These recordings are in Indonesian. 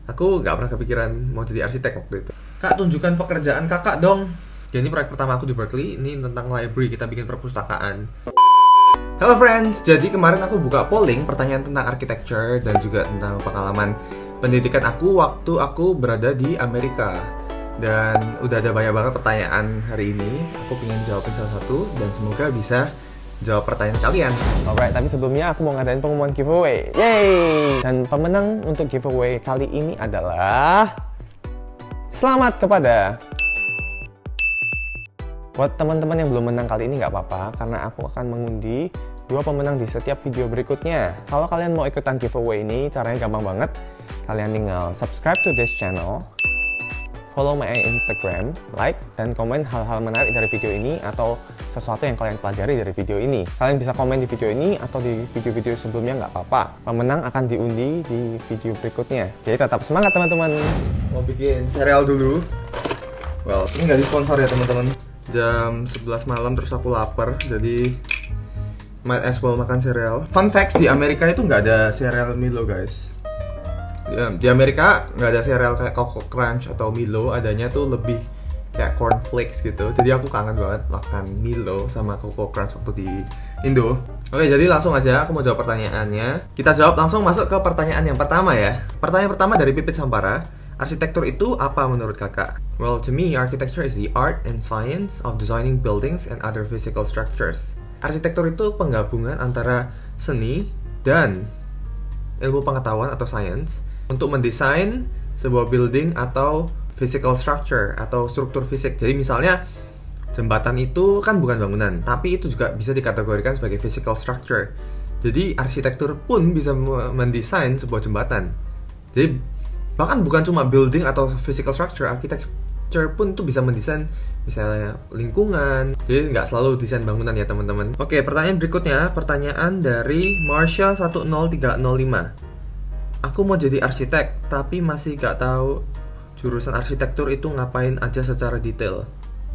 Aku nggak pernah kepikiran mau jadi arsitek waktu itu. Kak, tunjukkan pekerjaan kakak dong. Jadi ini proyek pertama aku di Berkeley. Ini tentang library, kita bikin perpustakaan. Halo friends, jadi kemarin aku buka polling pertanyaan tentang architecture dan juga tentang pengalaman pendidikan aku waktu aku berada di Amerika. Dan udah ada banyak banget pertanyaan hari ini. Aku pengen jawabin salah satu dan semoga bisa jawab pertanyaan kalian. Alright, tapi sebelumnya aku mau ngadain pengumuman giveaway. Yeay! Dan pemenang untuk giveaway kali ini adalah... Selamat kepada... Buat teman-teman yang belum menang kali ini nggak apa-apa, karena aku akan mengundi 2 pemenang di setiap video berikutnya. Kalau kalian mau ikutan giveaway ini, caranya gampang banget. Kalian tinggal subscribe to this channel, follow my Instagram, like, dan komen hal-hal menarik dari video ini atau sesuatu yang kalian pelajari dari video ini. Kalian bisa komen di video ini atau di video-video sebelumnya, nggak apa-apa. Pemenang akan diundi di video berikutnya. Jadi tetap semangat teman-teman. Mau bikin serial dulu. Well, ini nggak disponsor ya teman-teman. Jam 11 malam terus aku lapar, jadi might as well makan serial. Fun facts, di Amerika itu nggak ada serial Milo guys. Di Amerika nggak ada serial kayak Coco Crunch atau Milo, adanya tuh lebih kayak cornflakes gitu. Jadi aku kangen banget makan Milo sama Coco Crunch waktu di Indo. Oke, jadi langsung aja aku mau jawab pertanyaannya. Kita jawab langsung masuk ke pertanyaan yang pertama ya. Pertanyaan pertama dari Pipit Sampara. Arsitektur itu apa menurut kakak? Well, to me, architecture is the art and science of designing buildings and other physical structures. Arsitektur itu penggabungan antara seni dan ilmu pengetahuan atau science untuk mendesain sebuah building atau physical structure atau struktur fisik. Jadi misalnya jembatan itu kan bukan bangunan, tapi itu juga bisa dikategorikan sebagai physical structure. Jadi arsitektur pun bisa mendesain sebuah jembatan. Jadi bahkan bukan cuma building atau physical structure, architecture pun tuh bisa mendesain misalnya lingkungan. Jadi nggak selalu desain bangunan ya teman-teman. Oke, pertanyaan berikutnya, pertanyaan dari Marsha 10305. Aku mau jadi arsitek, tapi masih nggak tahu jurusan arsitektur itu ngapain aja secara detail.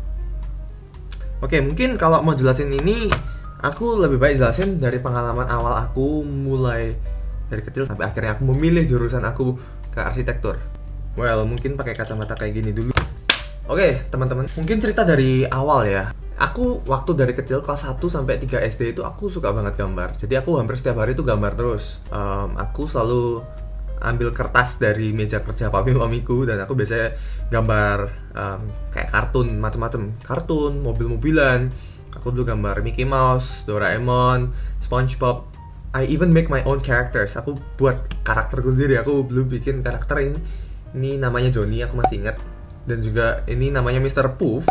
Oke, mungkin kalau mau jelasin ini, aku lebih baik jelasin dari pengalaman awal aku mulai dari kecil sampai akhirnya aku memilih jurusan aku ke arsitektur. Well, mungkin pakai kacamata kayak gini dulu. Oke, teman-teman, mungkin cerita dari awal ya. Aku waktu dari kecil kelas 1 sampai 3 SD itu aku suka banget gambar. Jadi aku hampir setiap hari itu gambar terus. Aku selalu ambil kertas dari meja kerja papi mamiku dan aku biasanya gambar kayak kartun, macam-macam. Kartun, mobil-mobilan. Aku dulu gambar Mickey Mouse, Doraemon, SpongeBob. I even make my own characters. Aku buat karakterku sendiri. Aku belum bikin karakter ini. Ini namanya Johnny, aku masih ingat. Dan juga ini namanya Mr. Poof.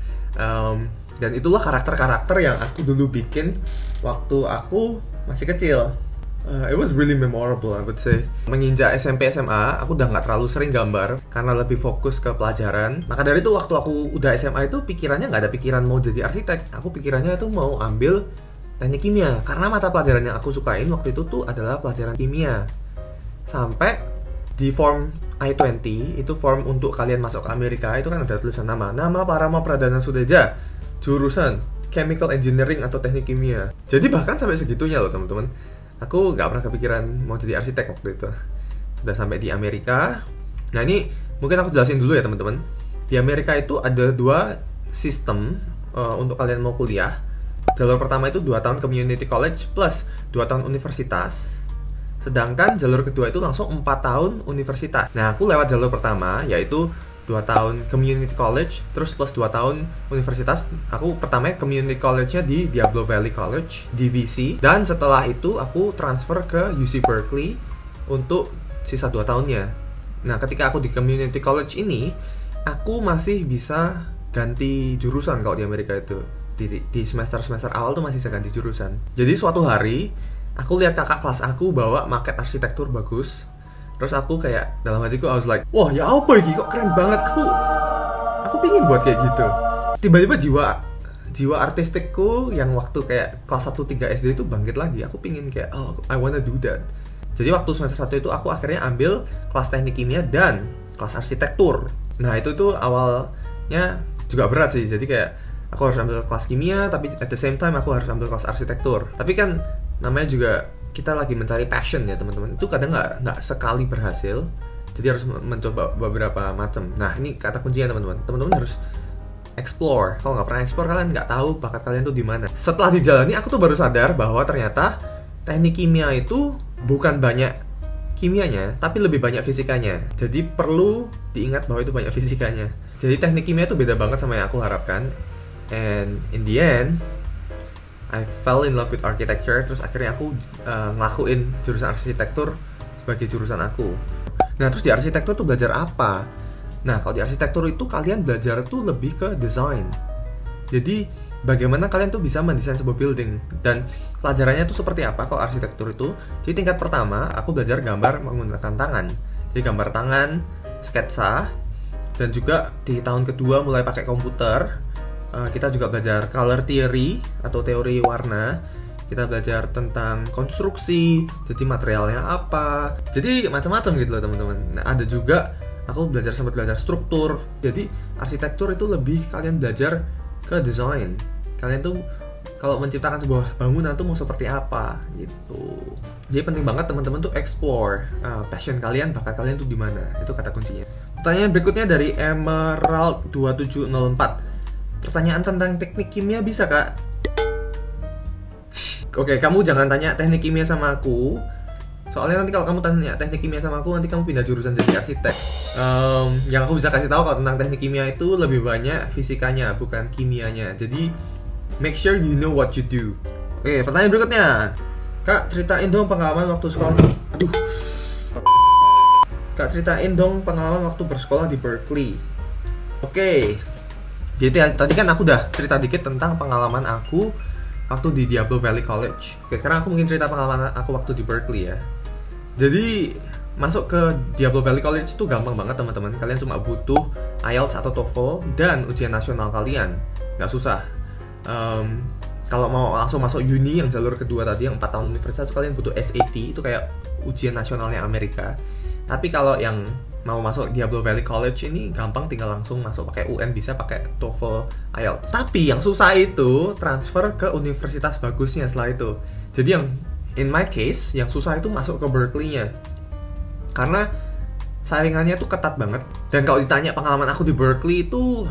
Dan itulah karakter-karakter yang aku dulu bikin waktu aku masih kecil. It was really memorable, I would say. Menginjak SMP SMA, aku udah nggak terlalu sering gambar karena lebih fokus ke pelajaran. Maka dari itu waktu aku udah SMA itu pikirannya nggak ada pikiran mau jadi arsitek. Aku pikirannya itu mau ambil teknik kimia, karena mata pelajaran yang aku sukain waktu itu tuh adalah pelajaran kimia. Sampai di form I-20, itu form untuk kalian masuk ke Amerika, itu kan ada tulisan nama Parama Pradana Sudeja, jurusan Chemical Engineering atau teknik kimia. Jadi bahkan sampai segitunya loh teman-teman. Aku nggak pernah kepikiran mau jadi arsitek waktu itu. Udah sampai di Amerika. Nah ini mungkin aku jelasin dulu ya teman-teman. Di Amerika itu ada 2 sistem untuk kalian mau kuliah. Jalur pertama itu 2 tahun community college plus 2 tahun universitas. Sedangkan jalur kedua itu langsung 4 tahun universitas. Nah, aku lewat jalur pertama, yaitu 2 tahun community college terus plus 2 tahun universitas. Aku pertama community college-nya di Diablo Valley College, DVC. Dan setelah itu aku transfer ke UC Berkeley untuk sisa 2 tahunnya. Nah, ketika aku di community college ini, aku masih bisa ganti jurusan kalau di Amerika itu. Di semester-semester awal tuh masih bisa ganti jurusan. Jadi suatu hari aku lihat kakak kelas aku bawa maket arsitektur bagus. Terus aku kayak dalam hatiku I was like, wah ya apa ini kok keren banget. Aku pingin buat kayak gitu. Tiba-tiba jiwa artistikku yang waktu kayak kelas 1 3 SD itu bangkit lagi. Aku pingin kayak I wanna do that. Jadi waktu semester 1 itu aku akhirnya ambil kelas teknik kimia dan kelas arsitektur. Nah itu tuh awalnya juga berat sih. Jadi kayak aku harus ambil kelas kimia, tapi at the same time aku harus ambil kelas arsitektur. Tapi kan namanya juga kita lagi mencari passion ya teman-teman. Itu kadang nggak sekali berhasil. Jadi harus mencoba beberapa macam. Nah, ini kata kuncinya teman-teman. Teman-teman harus explore. Kalau nggak pernah explore, kalian nggak tahu bakat kalian tuh di mana. Setelah dijalani, aku tuh baru sadar bahwa ternyata teknik kimia itu bukan banyak kimianya, tapi lebih banyak fisikanya. Jadi perlu diingat bahwa itu banyak fisikanya. Jadi teknik kimia itu beda banget sama yang aku harapkan. And in the end, I fell in love with architecture. Terus akhirnya aku ngelakuin jurusan arsitektur sebagai jurusan aku. Nah, terus di arsitektur tuh belajar apa? Nah, kalau di arsitektur itu kalian belajar tuh lebih ke desain. Jadi bagaimana kalian tuh bisa mendesain sebuah building. Dan pelajarannya tuh seperti apa kalau arsitektur itu? Jadi tingkat pertama aku belajar gambar menggunakan tangan. Jadi gambar tangan, sketsa. Dan juga di tahun kedua mulai pakai komputer. Kita juga belajar color theory atau teori warna. Kita belajar tentang konstruksi, jadi materialnya apa. Jadi macam-macam gitu loh teman-teman. Nah, ada juga aku sempat belajar struktur. Jadi arsitektur itu lebih kalian belajar ke desain. Kalian tuh kalau menciptakan sebuah bangunan tuh mau seperti apa gitu. Jadi penting banget teman-teman tuh explore passion kalian, bakat kalian tuh di mana. Itu kata kuncinya. Pertanyaan berikutnya dari Emerald 2704. Pertanyaan tentang teknik kimia bisa, Kak? Oke, kamu jangan tanya teknik kimia sama aku. Soalnya nanti kalau kamu tanya teknik kimia sama aku, nanti kamu pindah jurusan jadi arsitek. Yang aku bisa kasih tahu kalau tentang teknik kimia itu lebih banyak fisikanya, bukan kimianya. Jadi, make sure you know what you do. Oke, pertanyaan berikutnya. Kak, ceritain dong pengalaman waktu sekolah. Kak, ceritain dong pengalaman waktu bersekolah di Berkeley. Oke. Jadi tadi kan aku udah cerita dikit tentang pengalaman aku waktu di Diablo Valley College. Oke, sekarang aku mungkin cerita pengalaman aku waktu di Berkeley ya. Jadi masuk ke Diablo Valley College itu gampang banget teman-teman. Kalian cuma butuh IELTS atau TOEFL dan ujian nasional kalian. Nggak susah. Kalau mau langsung masuk uni yang jalur kedua tadi yang 4 tahun universitas, kalian butuh SAT, itu kayak ujian nasionalnya Amerika. Tapi kalau yang mau masuk Diablo Valley College ini gampang, tinggal langsung masuk pakai UN, bisa pakai TOEFL, IELTS. Tapi yang susah itu transfer ke universitas bagusnya setelah itu. Jadi yang in my case yang susah itu masuk ke Berkeley-nya. Karena saringannya tuh ketat banget. Dan kalau ditanya pengalaman aku di Berkeley itu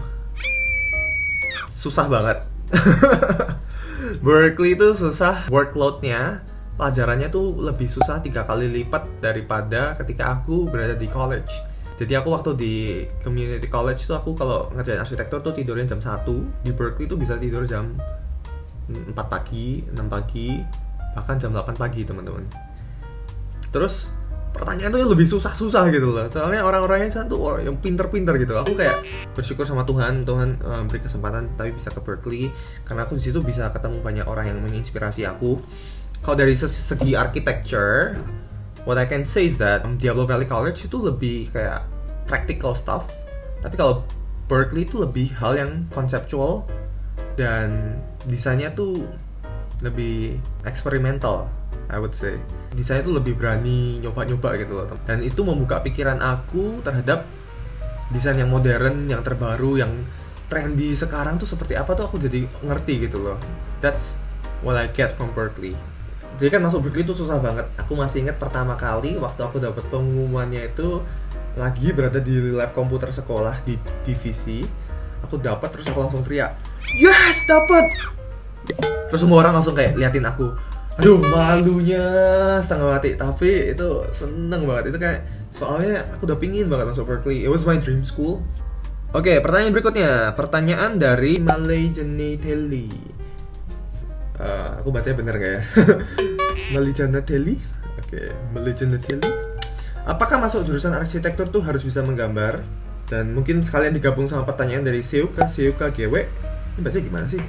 susah banget. Berkeley itu susah, workload-nya, pelajarannya tuh lebih susah 3 kali lipat daripada ketika aku berada di college. Jadi aku waktu di community college tuh aku kalau ngerjain arsitektur tuh tidurnya jam 1. Di Berkeley tuh bisa tidur jam 4 pagi, 6 pagi, bahkan jam 8 pagi teman-teman. Terus pertanyaan tuh lebih susah-susah gitu loh. Soalnya orang-orangnya sana tuh yang pinter-pinter gitu. Aku kayak bersyukur sama Tuhan beri kesempatan tapi bisa ke Berkeley karena aku di situ bisa ketemu banyak orang yang menginspirasi aku. Kalau dari segi architecture, what I can say is that Diablo Valley College itu lebih kayak practical stuff. Tapi kalau Berkeley itu lebih hal yang conceptual dan desainnya tuh lebih eksperimental, I would say. Desainnya tuh lebih berani nyoba-nyoba gitu loh. Dan itu membuka pikiran aku terhadap desain yang modern, yang terbaru, yang trendy sekarang tuh seperti apa tuh aku jadi ngerti gitu loh. That's what I get from Berkeley. Jadi kan masuk Berkeley itu susah banget. Aku masih ingat pertama kali waktu aku dapat pengumumannya itu lagi berada di lab komputer sekolah di divisi. Aku dapat terus aku langsung teriak, "Yes, dapat!" Terus semua orang langsung kayak liatin aku. Aduh, malunya setengah mati. Tapi itu seneng banget. Itu kayak soalnya aku udah pingin banget masuk Berkeley. It was my dream school. Oke, pertanyaan berikutnya. Pertanyaan dari Malejanatelli. Aku bacanya bener gak ya? Malejanatelli. Oke, Malejanatelli. Apakah masuk jurusan arsitektur tuh harus bisa menggambar? Dan mungkin sekalian digabung sama pertanyaan dari Seuka GW. Ini bacanya gimana sih?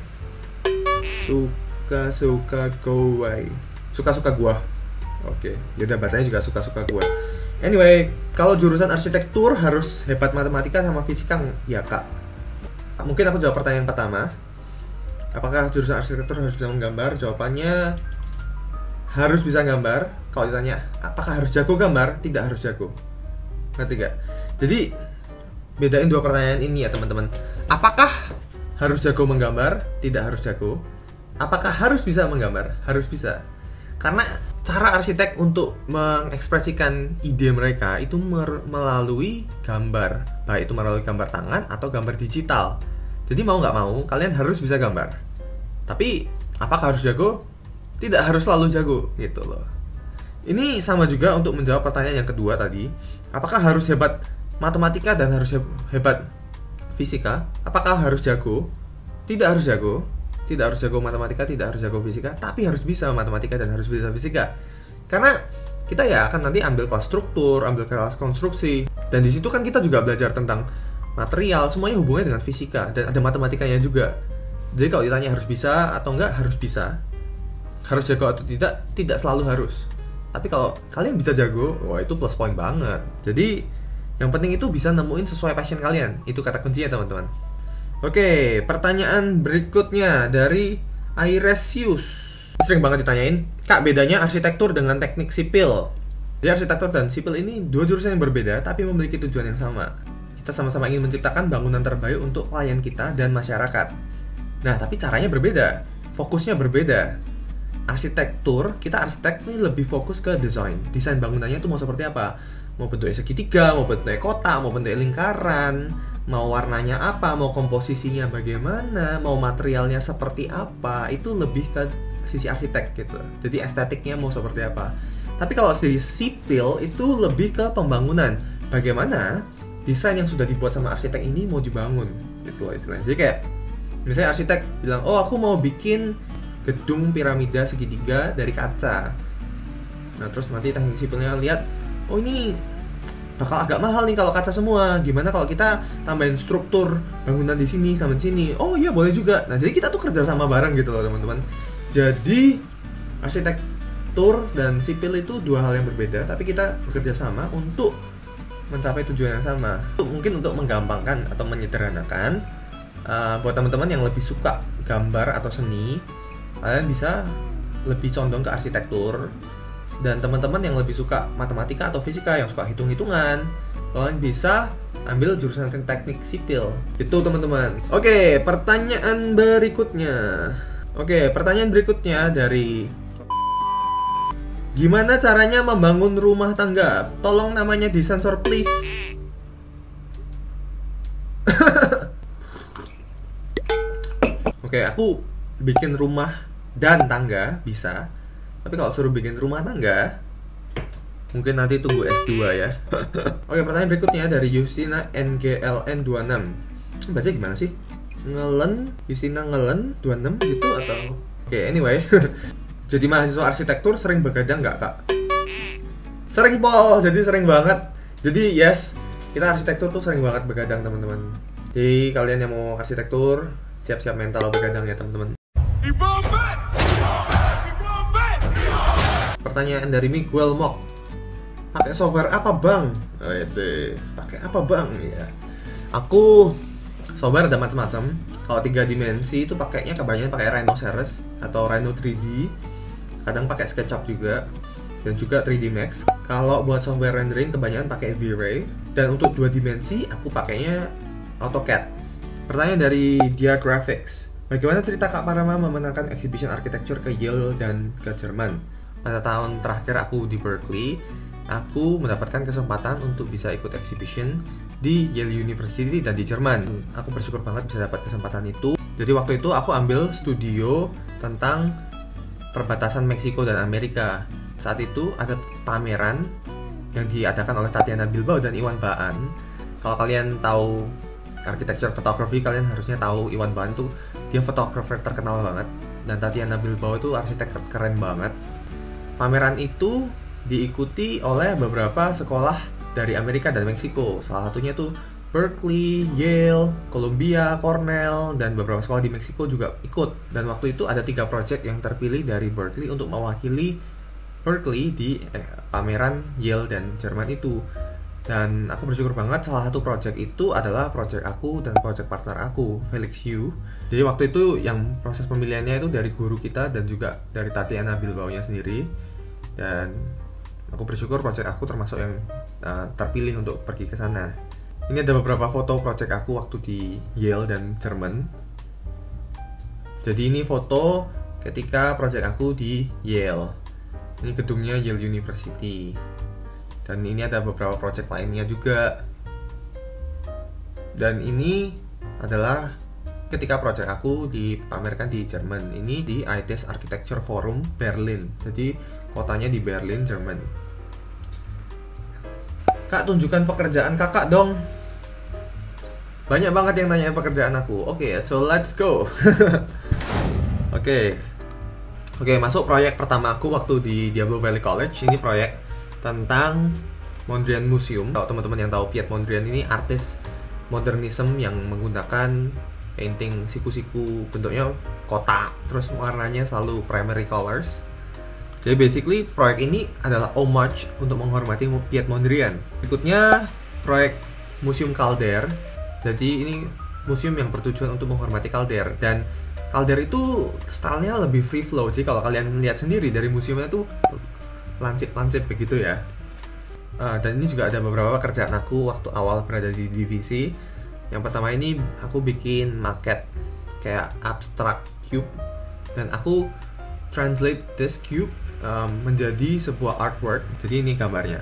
Suka gua. Oke, yaudah bacanya juga suka gua. Anyway, kalau jurusan arsitektur harus hebat matematika sama fisika ya kak? Mungkin aku jawab pertanyaan pertama. Apakah jurusan arsitektur harus bisa menggambar? Jawabannya harus bisa gambar. Kalau ditanya apakah harus jago gambar? Tidak harus jago. Ngerti gak? Jadi bedain dua pertanyaan ini ya teman-teman. Apakah harus jago menggambar? Tidak harus jago. Apakah harus bisa menggambar? Harus bisa. Karena cara arsitek untuk mengekspresikan ide mereka itu melalui gambar, baik itu melalui gambar tangan atau gambar digital. Jadi mau nggak mau kalian harus bisa gambar. Tapi apakah harus jago? Tidak harus selalu jago gitu loh. Ini sama juga untuk menjawab pertanyaan yang kedua tadi. Apakah harus hebat matematika dan harus hebat fisika? Apakah harus jago? Tidak harus jago. Tidak harus jago matematika, tidak harus jago fisika, tapi harus bisa matematika dan harus bisa fisika. Karena kita ya akan nanti ambil kelas struktur, ambil kelas konstruksi, dan di situ kan kita juga belajar tentang material, semuanya hubungannya dengan fisika dan ada matematikanya juga. Jadi kalau ditanya harus bisa atau enggak, harus bisa. Harus jago atau tidak selalu harus. Tapi kalau kalian bisa jago, wah itu plus point banget. Jadi yang penting itu bisa nemuin sesuai passion kalian. Itu kata kuncinya teman-teman. Oke, pertanyaan berikutnya dari Airesius. Sering banget ditanyain, Kak, bedanya arsitektur dengan teknik sipil. Jadi arsitektur dan sipil ini dua jurusan yang berbeda tapi memiliki tujuan yang sama. Kita sama-sama ingin menciptakan bangunan terbaik untuk klien kita dan masyarakat. Nah, tapi caranya berbeda, fokusnya berbeda. Arsitektur, kita arsitek ini lebih fokus ke desain. Desain bangunannya itu mau seperti apa? Mau bentuknya segitiga, mau bentuknya kotak, mau bentuknya lingkaran, mau warnanya apa, mau komposisinya bagaimana, mau materialnya seperti apa, itu lebih ke sisi arsitek gitu. Jadi estetiknya mau seperti apa. Tapi kalau di sipil itu lebih ke pembangunan. Bagaimana desain yang sudah dibuat sama arsitek ini mau dibangun gitu loh istilahnya. Jadi kayak misalnya arsitek bilang, "Oh, aku mau bikin gedung piramida segitiga dari kaca." Nah, terus nanti teknik sipilnya lihat, "Oh, ini bakal agak mahal nih kalau kaca semua. Gimana kalau kita tambahin struktur bangunan di sini sama di sini?" "Oh iya, boleh juga." Nah, jadi kita tuh kerja sama bareng gitu loh, teman-teman. Jadi arsitektur dan sipil itu dua hal yang berbeda, tapi kita bekerja sama untuk mencapai tujuan yang sama. Mungkin untuk menggampangkan atau menyederhanakan, buat teman-teman yang lebih suka gambar atau seni, kalian bisa lebih condong ke arsitektur. Dan teman-teman yang lebih suka matematika atau fisika, yang suka hitung-hitungan, kalian bisa ambil jurusan teknik sipil. Itu teman-teman. Oke, pertanyaan berikutnya dari gimana caranya membangun rumah tangga? Tolong namanya disensor please. Oke, aku bikin rumah dan tangga bisa. Tapi kalau suruh bikin rumah tangga, mungkin nanti tunggu S2 ya. Oke, pertanyaan berikutnya dari Yusina NGLN26. Baca gimana sih? Yusina Ngelen 26 gitu atau? Oke, anyway. Jadi mahasiswa arsitektur sering begadang nggak, Kak? Sering, Pol. Jadi sering banget. Jadi yes, kita arsitektur tuh sering banget begadang, teman-teman. Jadi kalian yang mau arsitektur, siap-siap mental begadang ya, teman-teman. Pertanyaan dari Miguel Mok. Pakai software apa, Bang? Pakai apa, Bang? Ya. Aku software ada macam-macam. Kalau 3 dimensi itu pakainya kebanyakan pakai Rhinoceros atau Rhino 3D. Kadang pakai SketchUp juga dan juga 3D Max. Kalau buat software rendering kebanyakan pakai V-Ray, dan untuk 2 dimensi aku pakainya AutoCAD. Pertanyaan dari Dia Graphics. Bagaimana cerita Kak Parama memenangkan Exhibition Architecture ke Yale dan ke Jerman? Pada tahun terakhir aku di Berkeley, aku mendapatkan kesempatan untuk bisa ikut exhibition di Yale University dan di Jerman. Aku bersyukur banget bisa dapat kesempatan itu. Jadi waktu itu aku ambil studio tentang perbatasan Meksiko dan Amerika. Saat itu ada pameran yang diadakan oleh Tatiana Bilbao dan Iwan Baan. Kalau kalian tahu architecture photography, kalian harusnya tahu Iwan Baan tuh dia fotografer terkenal banget, dan Tatiana Bilbao itu arsitek keren banget. Pameran itu diikuti oleh beberapa sekolah dari Amerika dan Meksiko. Salah satunya tuh Berkeley, Yale, Columbia, Cornell, dan beberapa sekolah di Meksiko juga ikut. Dan waktu itu ada 3 project yang terpilih dari Berkeley untuk mewakili Berkeley di pameran Yale dan Jerman itu. Dan aku bersyukur banget, salah satu project itu adalah project aku dan project partner aku, Felix Yu. Jadi waktu itu yang proses pemilihannya itu dari guru kita dan juga dari Tatiana Bilbao-nya sendiri. Dan aku bersyukur project aku termasuk yang terpilih untuk pergi ke sana. Ini ada beberapa foto project aku waktu di Yale dan Jerman. Jadi ini foto ketika project aku di Yale. Ini gedungnya Yale University. Dan ini ada beberapa project lainnya juga. Dan ini adalah ketika project aku dipamerkan di Jerman. Ini di ITS Architecture Forum Berlin. Jadi kotanya di Berlin, Jerman. Kak, tunjukkan pekerjaan kakak dong. Banyak banget yang tanya pekerjaan aku. Oke, so let's go. Oke, masuk proyek pertama aku waktu di Diablo Valley College. Ini proyek tentang Mondrian Museum. Kalau teman-teman yang tahu, Piet Mondrian ini artis modernisme yang menggunakan painting siku-siku bentuknya kotak, terus warnanya selalu primary colors. Jadi basically proyek ini adalah homage untuk menghormati Piet Mondrian. Berikutnya proyek Museum Calder. Jadi ini museum yang bertujuan untuk menghormati Calder, dan Calder itu stylenya lebih free flow. Jadi kalau kalian lihat sendiri dari museumnya tuh lancip-lancip begitu ya. Dan ini juga ada beberapa pekerjaan aku waktu awal berada di divisi. Yang pertama ini aku bikin maket kayak abstract cube, dan aku translate this cube menjadi sebuah artwork. Jadi ini gambarnya.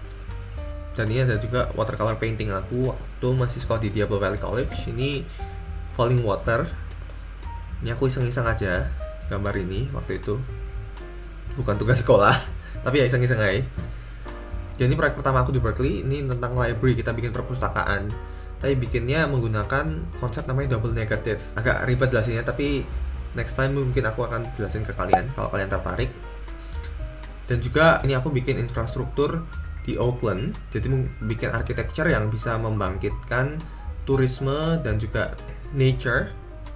Dan ini ada juga watercolor painting aku waktu masih sekolah di Diablo Valley College. Ini Falling Water. Ini aku iseng-iseng aja gambar ini waktu itu. Bukan tugas sekolah, tapi ya iseng-iseng aja. Jadi ini proyek pertama aku di Berkeley. Ini tentang library, kita bikin perpustakaan. Tapi bikinnya menggunakan konsep namanya double negative. Agak ribet jelasinnya, tapi next time mungkin aku akan jelasin ke kalian kalau kalian tertarik. Dan juga ini aku bikin infrastruktur di Oakland. Jadi bikin architecture yang bisa membangkitkan turisme dan juga nature.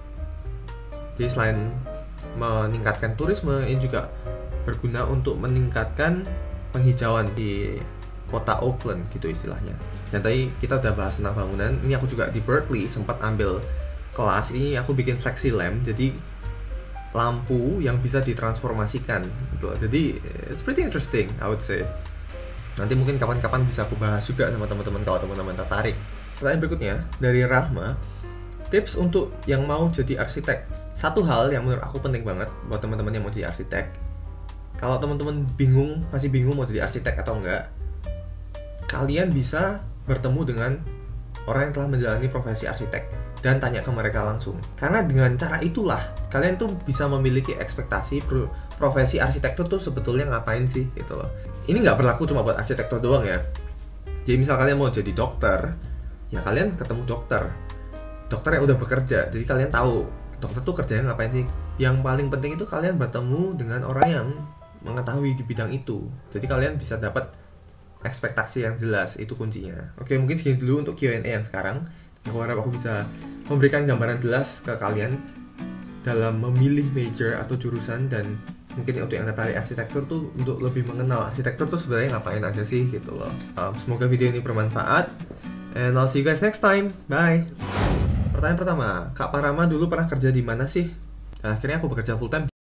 Jadi selain meningkatkan turisme, ini juga berguna untuk meningkatkan penghijauan di kota Oakland gitu istilahnya. Dan tadi kita udah bahas tentang bangunan. Ini aku juga di Berkeley sempat ambil kelas. Ini aku bikin flexi lamp, jadi lampu yang bisa ditransformasikan gitu. Jadi it's pretty interesting, I would say. Nanti mungkin kapan-kapan bisa aku bahas juga sama teman-teman kalau teman-teman tertarik. Pertanyaan berikutnya dari Rahma, tips untuk yang mau jadi arsitek. Satu hal yang menurut aku penting banget buat teman-teman yang mau jadi arsitek. Kalau teman-teman masih bingung mau jadi arsitek atau enggak, kalian bisa bertemu dengan orang yang telah menjalani profesi arsitek dan tanya ke mereka langsung. Karena dengan cara itulah kalian tuh bisa memiliki ekspektasi profesi arsitektur tuh sebetulnya ngapain sih gitu loh. Ini nggak berlaku cuma buat arsitektur doang ya. Jadi misal kalian mau jadi dokter, ya kalian ketemu dokter yang udah bekerja, jadi kalian tahu dokter tuh kerjanya ngapain sih. Yang paling penting itu kalian bertemu dengan orang yang mengetahui di bidang itu, jadi kalian bisa dapat ekspektasi yang jelas. Itu kuncinya. Oke, mungkin segini dulu untuk Q&A yang sekarang. Aku harap aku bisa memberikan gambaran jelas ke kalian dalam memilih major atau jurusan, dan mungkin untuk yang tertarik arsitektur tuh untuk lebih mengenal arsitektur tuh sebenarnya ngapain aja sih gitu loh. Semoga video ini bermanfaat, and I'll see you guys next time. Bye. Pertanyaan pertama, Kak Parama dulu pernah kerja di mana sih? Dan akhirnya aku bekerja full time.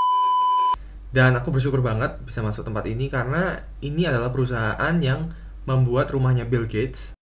Dan aku bersyukur banget bisa masuk tempat ini karena ini adalah perusahaan yang membuat rumahnya Bill Gates.